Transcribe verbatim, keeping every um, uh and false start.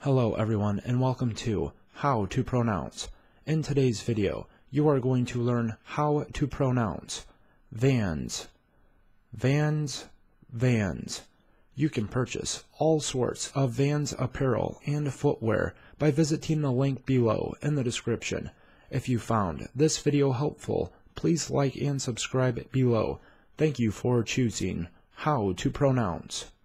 Hello everyone and welcome to How to Pronounce. In today's video, you are going to learn how to pronounce vans, vans, vans. You can purchase all sorts of Vans apparel and footwear by visiting the link below in the description. If you found this video helpful, please like and subscribe below. Thank you for choosing How to Pronounce.